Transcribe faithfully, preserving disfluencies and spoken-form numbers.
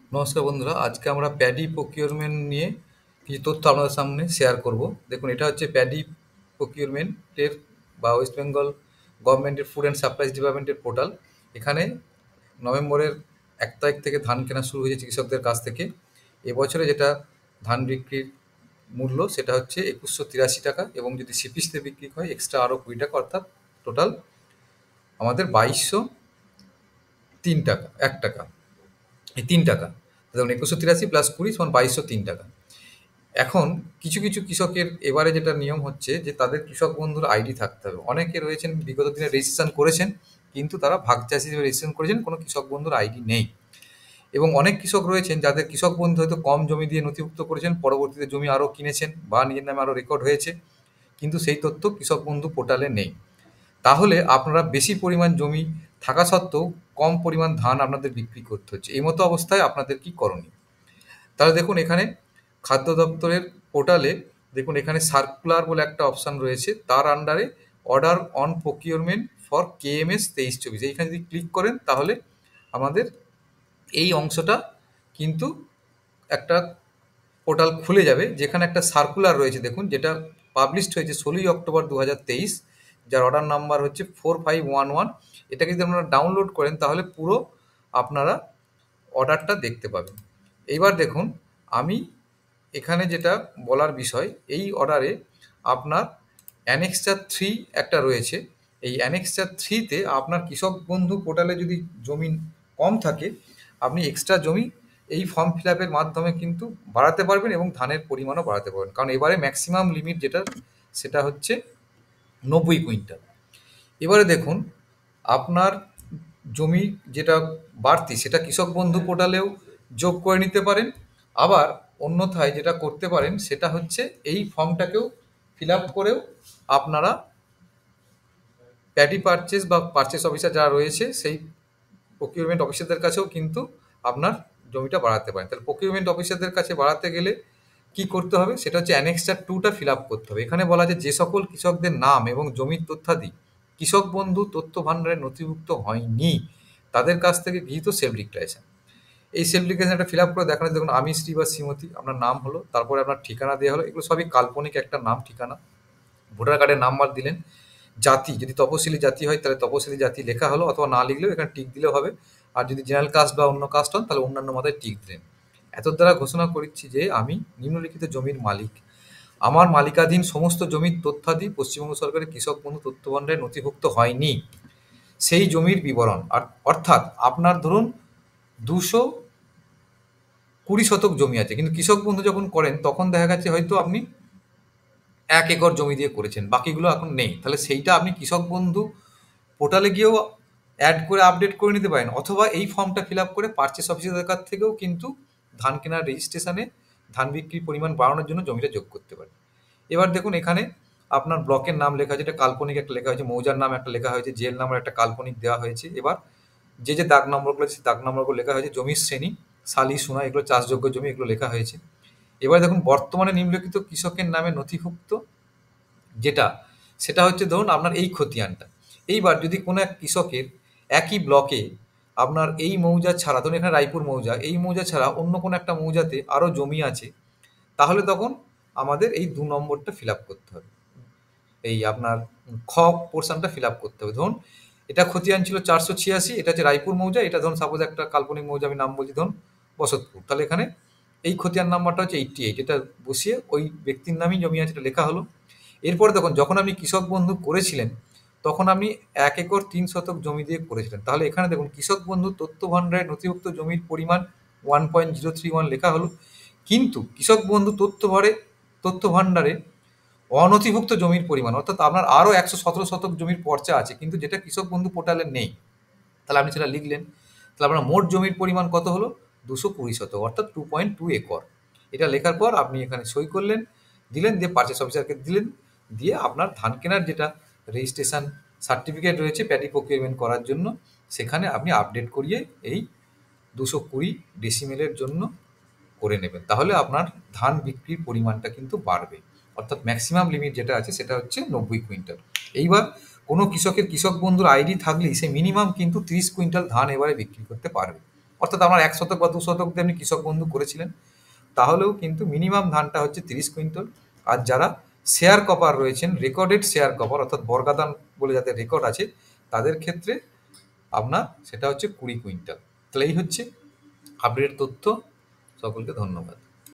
নমস্কার বন্ধুরা, আজকে আমরা প্যাডি প্রকিউরমেন্ট নিয়ে কিছু তথ্য আপনাদের সামনে শেয়ার করব। দেখুন, এটা হচ্ছে প্যাডি প্রকিউরমেন্টের বা ওয়েস্ট বেঙ্গল গভর্নমেন্টের ফুড অ্যান্ড সাপ্লাইজ ডিপার্টমেন্টের পোর্টাল। এখানে নভেম্বরের এক তারিখ থেকে ধান কেনা শুরু হয়েছে কৃষকদের কাছ থেকে। এবছরে যেটা ধান বিক্রির মূল্য সেটা হচ্ছে একুশশো তিরাশি টাকা, এবং যদি সিপিসিতে বিক্রি হয় এক্সট্রা আরও কুড়ি টাকা, অর্থাৎ টোটাল আমাদের বাইশশো তিন টাকা এক টাকা এই তিন টাকা। দেখুন, একুশশো তিরাশি প্লাস কুড়ি সমান বাইশশো তিন টাকা। এখন কিছু কিছু কৃষকের এবারে যেটা নিয়ম হচ্ছে যে তাদের কৃষক বন্ধুর আইডি থাকতে হবে। অনেকে রয়েছেন বিগত দিনে রেজিস্ট্রেশন করেছেন, কিন্তু তারা ভাগ চাষি হিসেবে রেজিস্ট্রেশন করেছেন, কোনো কৃষক বন্ধুর আইডি নেই। এবং অনেক কৃষক রয়েছেন যাদের কৃষক বন্ধু হয়তো কম জমি দিয়ে নথিভুক্ত করেছেন, পরবর্তীতে জমি আরও কিনেছেন বা নিজের নামে আরও রেকর্ড হয়েছে, কিন্তু সেই তথ্য কৃষক বন্ধু পোর্টালে নেই। তাহলে আপনারা বেশি পরিমাণ জমি থাকা সত্ত্বেও কম পরিমাণ ধান আপনাদের বিক্রি করতে হচ্ছে। এই মতো অবস্থায় আপনাদের কি করণীয়? তাহলে দেখুন, এখানে খাদ্য দপ্তরের পোর্টালে দেখুন, এখানে সার্কুলার বলে একটা অপশান রয়েছে, তার আন্ডারে order on procurement for KMS তেইশ চব্বিশ, এইখানে যদি ক্লিক করেন তাহলে আমাদের এই অংশটা কিন্তু একটা পোর্টাল খুলে যাবে, যেখানে একটা সার্কুলার রয়েছে দেখুন, যেটা পাবলিশড হয়েছে ষোলোই অক্টোবর দু হাজার তেইশ, যার অর্ডার নাম্বার হচ্ছে ফোর ফাইভ ওয়ান ওয়ান। এটাকে যদি আপনারা ডাউনলোড করেন তাহলে পুরো আপনারা অর্ডারটা দেখতে পাবেন। এইবার দেখুন, আমি এখানে যেটা বলার বিষয়, এই অর্ডারে আপনার অ্যানেক্সচার থ্রি একটা রয়েছে। এই অ্যানেক্সচার থ্রিতে আপনার কৃষক বন্ধু পোর্টালে যদি জমি কম থাকে, আপনি এক্সট্রা জমি এই ফর্ম ফিল আপের মাধ্যমে কিন্তু বাড়াতে পারবেন এবং ধানের পরিমাণও বাড়াতে পারবেন। কারণ এবারে ম্যাক্সিমাম লিমিট যেটা সেটা হচ্ছে নব্বই কুইন্টাল। এবারে দেখুন, আপনার জমি যেটা বাড়তি সেটা কৃষক বন্ধু পোর্টালেও যোগ করে নিতে পারেন। আবার অন্যথায় যেটা করতে পারেন সেটা হচ্ছে এই ফর্মটাকেও ফিল আপ করেও আপনারা প্যাডি পারচেস বা পারচেস অফিসার যারা রয়েছে সেই প্রকিউরমেন্ট অফিসারদের কাছেও কিন্তু আপনার জমিটা বাড়াতে পারেন। তাহলে প্রকিউরমেন্ট অফিসারদের কাছে বাড়াতে গেলে কি করতে হবে সেটা হচ্ছে অ্যানেক্সচার টুটা ফিল আপ করতে হবে। এখানে বলা যায় যে সকল কৃষকদের নাম এবং জমির তথ্যাদি কৃষক বন্ধু তথ্য ভাণ্ডারে নথিভুক্ত হয়নি তাদের কাছ থেকে গৃহীত সেলফ ডিক্লারেশন। এই সেলফ ডিক্লারেশনটা ফিল আপ করে দেখানো, দেখুন আমি শ্রী বা শ্রীমতী, আপনার নাম হলো, তারপরে আপনার ঠিকানা দেওয়া হলো, এগুলো সবই কাল্পনিক একটা নাম ঠিকানা। ভোটার কার্ডের নাম্বার দিলেন, জাতি যদি তপশিলি জাতি হয় তাহলে তপশিলি জাতি লেখা হলো, অথবা না লিখলেও এখানে টিক দিলেও হবে। আর যদি জেনারেল কাস্ট বা অন্য কাস্ট হন তাহলে অন্যান্য মাথায় টিক দিলেন। এত দ্বারা ঘোষণা করছি যে আমি নিম্নলিখিত জমির মালিক, আমার মালিকাধীন সমস্ত জমির তথ্যাদি পশ্চিমবঙ্গ সরকারের কৃষক বন্ধু তথ্য ভাণ্ডারে নথিভুক্ত হয়নি সেই জমির বিবরণ। আর অর্থাৎ আপনার ধরুন দুশো কুড়ি শতক জমি আছে, কিন্তু কৃষক বন্ধু যখন করেন তখন দেখা গেছে হয়তো আপনি এক একর জমি দিয়ে করেছেন, বাকিগুলো এখন নেই। তাহলে সেইটা আপনি কৃষক বন্ধু পোর্টালে গিয়েও অ্যাড করে আপডেট করে নিতে পারেন, অথবা এই ফর্মটা ফিল আপ করে পারচেস অফিসারের কাছ থেকেও কিন্তু ধান কেনার রেজিস্ট্রেশনে ধান বিক্রির পরিমাণ বাড়ানোর জন্য জমিটা যোগ করতে পারেন। এবার দেখুন, এখানে আপনার ব্লকের নাম লেখা হয়েছে, এটা কাল্পনিক একটা লেখা হয়েছে, মৌজার নাম একটা লেখা হয়েছে, জেল নাম্বার একটা কাল্পনিক দেওয়া হয়েছে। এবার যে যে দাগ নম্বরগুলো আছে সেই দাগ নম্বরগুলো লেখা হয়েছে, জমির শ্রেণী শালি সোনা এগুলো চাষযোগ্য জমি এগুলো লেখা হয়েছে। এবার দেখুন, বর্তমানে নিম্নলিখিত কৃষকের নামে নথিভুক্ত যেটা সেটা হচ্ছে ধরুন আপনার এই খতিয়ানটা। এইবার যদি কোনো এক কৃষকের একই ব্লকে আপনার এই মৌজা ছাড়া, ধরুন এখানে রায়পুর মৌজা, এই মৌজা ছাড়া অন্য কোনো একটা মৌজাতে আরও জমি আছে, তাহলে তখন আমাদের এই দু নম্বরটা ফিল আপ করতে হবে। এই আপনার খ পোর্শনটা ফিল আপ করতে হবে। ধরুন এটা খতিয়ান ছিল চারশো ছিয়াশি, এটা হচ্ছে রায়পুর মৌজা, এটা ধরুন সাপোজ একটা কাল্পনিক মৌজা আমি নাম বলছি ধরুন বসতপুর, তাহলে এখানে এই খতিয়ান নাম্বারটা হচ্ছে এইটটি এইট, এটা বসিয়ে ওই ব্যক্তির নামই জমি আছে এটা লেখা হলো। এরপরে দেখুন, যখন আপনি কৃষক বন্ধু করেছিলেন তখন আপনি এক একর তিন শতক জমি দিয়ে করেছিলেন, তাহলে এখানে দেখুন কৃষক বন্ধু তথ্য ভাণ্ডারে নথিভুক্ত জমির পরিমাণ one point zero three one লেখা হলো, কিন্তু কৃষক বন্ধু তথ্য ভারে তথ্য ভাণ্ডারে অনথিভুক্ত জমির পরিমাণ, অর্থাৎ আপনার আরও একশো সতেরো শতক জমির পর্চা আছে কিন্তু যেটা কৃষক বন্ধু পোর্টালে নেই, তাহলে আপনি সেটা লিখলেন। তাহলে আপনার মোট জমির পরিমাণ কত হলো? দুশো কুড়ি শতক, অর্থাৎ টু পয়েন্ট টু একর। এটা লেখার পর আপনি এখানে সই করলেন, দিলেন, দিয়ে পারচেস অফিসারকে দিলেন, দিয়ে আপনার ধান কেনার যেটা রেজিস্ট্রেশন সার্টিফিকেট রয়েছে প্যাডি প্রকিউরমেন্ট করার জন্য, সেখানে আপনি আপডেট করিয়ে এই দুশো কুড়ি ডেসিমেলের জন্য করে নেবেন। তাহলে আপনার ধান বিক্রির পরিমাণটা কিন্তু বাড়বে, অর্থাৎ ম্যাক্সিমাম লিমিট যেটা আছে সেটা হচ্ছে নব্বই কুইন্টাল। এইবার কোনো কৃষকের কৃষক বন্ধুর আইডি থাকলেই সে মিনিমাম কিন্তু তিরিশ কুইন্টাল ধান এবারে বিক্রি করতে পারবে। অর্থাৎ আমার এক শতক বা দু শতক দিয়ে আপনি কৃষক বন্ধু করেছিলেন, তাহলেও কিন্তু মিনিমাম ধানটা হচ্ছে তিরিশ কুইন্টাল। আর যারা শেয়ার কপার রয়েছেন, রেকর্ডেড শেয়ার কপার অর্থাৎ বর্গাদান বলে যাদের রেকর্ড আছে, তাদের ক্ষেত্রে আপনার সেটা হচ্ছে কুড়ি কুইন্টাল। তাহলে এই হচ্ছে আপডেট তথ্য। সকলকে ধন্যবাদ।